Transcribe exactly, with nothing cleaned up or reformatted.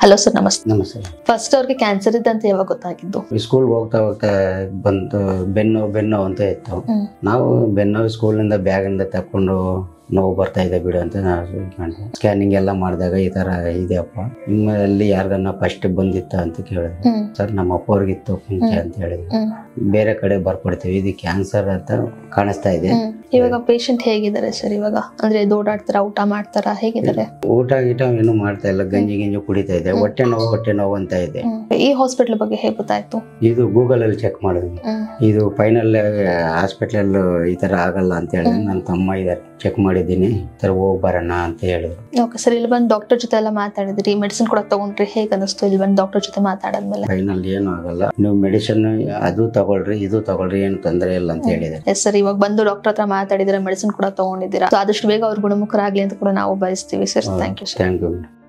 Hello sir, ನಮಸ್ತೆ. ನಮಸ್ತೆ. First ಅವ್ರಿಗೆ ಕ್ಯಾನ್ಸರ್ ಇದೆ ಅಂತ ಯಾವಾಗ ಗೊತ್ತಾಗಿದ್ದು? ಸ್ಕೂಲ್ ಹೋಗ್ತಾ ಹೋಗ್ತಾ ಬಂತು, ಬೆನ್ನು ಬೆನ್ನು ಅಂತ ಇತ್ತು. ನಾವು ಬೆನ್ನು ಸ್ಕೂಲಿಂದ ಬ್ಯಾಗಿಂದ ತಕೊಂಡು ನೋವು ಬರ್ತಾ ಇದೆ ಬಿಡು ಅಂತ ನಾವು ಸ್ಕ್ಯಾನಿಂಗ್ ಎಲ್ಲ ಮಾಡಿದಾಗ ಈ ತರ ಇದೆಯಪ್ಪ, ನಿಮ್ಮಲ್ಲಿ ಯಾರಿಗನ್ನ ಫಸ್ಟ್ ಬಂದಿತ್ತ ಅಂತ ಕೇಳಿದ್ರು. ಸರ್ ನಮ್ಮ ಅಪ್ಪ ಅವ್ರಿಗಿತ್ತು ಮುಂಚೆ ಅಂತ ಹೇಳಿದ್ರು. ಬೇರೆ ಕಡೆ ಬರ್ಕೊಡ್ತೀವಿ, ಇದು ಕ್ಯಾನ್ಸರ್ ಅಂತ ಕಾಣಿಸ್ತಾ ಇದೆ. ಇವಾಗ ಪೇಷಂಟ್ ಹೇಗಿದ್ದಾರೆ ಸರ್? ಇವಾಗ ಅಂದ್ರೆ ಓಡಾಡ್ತಾರ, ಊಟ ಮಾಡ್ತಾರ, ಹೇಗಿದ್ದಾರೆ? ಊಟ ಗೀಟ ಏನು ಮಾಡ್ತಾ ಇಲ್ಲ, ಗಂಜಿ ಗಿಂಜಿ ಕುಡಿತಾ ಇದೆ. ಹೊಟ್ಟೆ ನೋವು ಹೊಟ್ಟೆ ನೋವು ಅಂತ ಇದೆ. ಈ ಹಾಸ್ಪಿಟಲ್ ಬಗ್ಗೆ ಹೇಗೆ ಗೊತ್ತಾಯ್ತು? ಇದು ಗೂಗಲ್ ಅಲ್ಲಿ ಚೆಕ್ ಮಾಡಿದ್ವಿ. ಇದು ಫೈನಲ್ ಹಾಸ್ಪಿಟಲ್ ಈ ತರ ಆಗಲ್ಲ ಅಂತ ಹೇಳಿದ್ರೆ ನನ್ನ ತಮ್ಮ ಇದಾರೆ, ಚೆಕ್ ಮಾಡಿದ್ದೀನಿ, ತರ ಹೋಗಿ ಬರೋಣ ಅಂತ ಹೇಳಿದ್ರು. ಓಕೆ ಸರ್, ಇಲ್ಲಿ ಬಂದು ಡಾಕ್ಟರ್ ಜೊತೆ ಎಲ್ಲ ಮಾತಾಡಿದ್ರಿ, ಮೆಡಿಸಿನ್ ಕೂಡ ತಗೊಂಡ್ರಿ, ಹೇಗೆ ಅನಿಸ್ತು ಇಲ್ಲಿ ಬಂದು ಡಾಕ್ಟರ್ ಜೊತೆ ಮಾತಾಡಾದ್ಮೇಲೆ? ಫೈನಲ್ ಏನು ಆಗಲ್ಲ, ನೀವು ಮೆಡಿಸಿನ್ ಅದು ತಗೊಳ್ರಿ ಇದು ತಗೊಳ್ರಿ, ಏನು ತೊಂದರೆ ಇಲ್ಲ ಅಂತ ಹೇಳಿದ್ದಾರೆ. ಎಸ್ ಸರ್, ಇವಾಗ ಬಂದು ಡಾಕ್ಟರ್ ಹತ್ರ ಮಾತಾಡಿದ್ರೆ, ಮೆಡಿಸಿನ್ ಕೂಡ ತಗೊಂಡಿದ್ದೀರಾ, ಆದಷ್ಟು ಬೇಗ ಅವ್ರು ಗುಣಮುಖರಾಗ್ಲಿ ಅಂತ ಕೂಡ ನಾವು ಬಯಸ್ತೀವಿ sir. Thank you sir. Thank you.